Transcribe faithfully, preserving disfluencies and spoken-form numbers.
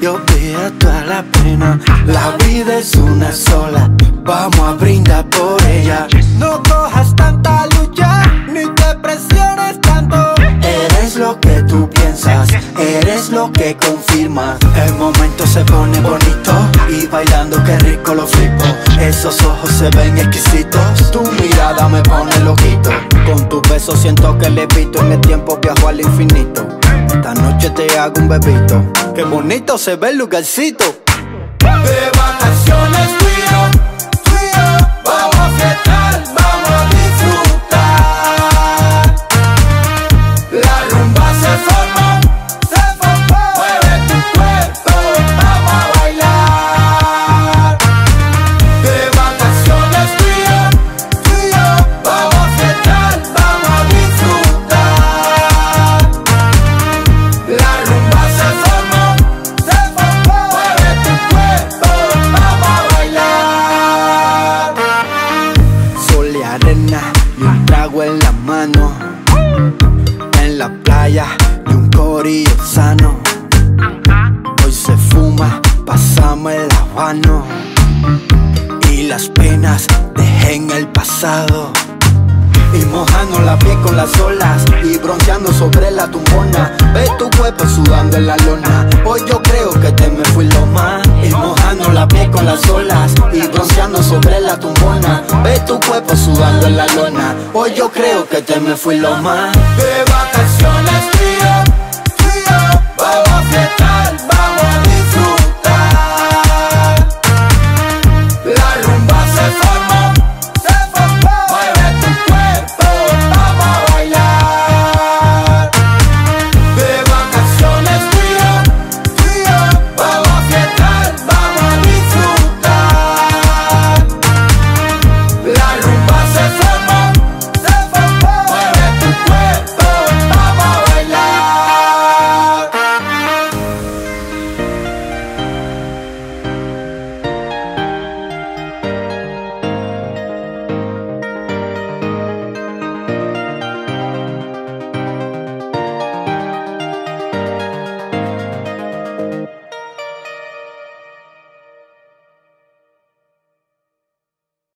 y olvida toda la pena. La vida es una sola, vamos a brindar por ella. No cojas tanta lucha, ni te presiones tanto. Eres lo que tú piensas, eres lo que confirmas. El momento se pone bonito y bailando qué rico lo flipo. Esos ojos se ven exquisitos, tu mirada me pone loquito. Con tus besos siento que levito, en el tiempo viajo al infinito. Esta noche te hago un bebito, qué bonito se ve el lugarcito. De vacaciones tú y yo, tú y yo, vamos a fiestar, vamos a disfrutar. La rumba se formó, se formó, mueve tu cuerpo, vamos a bailar. De vacaciones tú y yo, tú y yo, vamos a fiestar, vamos a disfrutar. La rumba se formó, se formó, mueve tu cuerpo, vamos a bailar. Sol y arena y un trago en la mano, en la playa de un corillo sano. Hoy se fuma, pasamos el habano y las penas dejé en el pasado. Y mojando la piel con las olas y bronceando sobre la tumbona. Ve tu cuerpo sudando en la lona, hoy yo creo que te me fui lo más. Y mojando la piel con las olas y bronceando sobre la tumbona. Ve tu cuerpo sudando en la lona, hoy yo creo que te me fui lo más. De vacaciones tú y yo,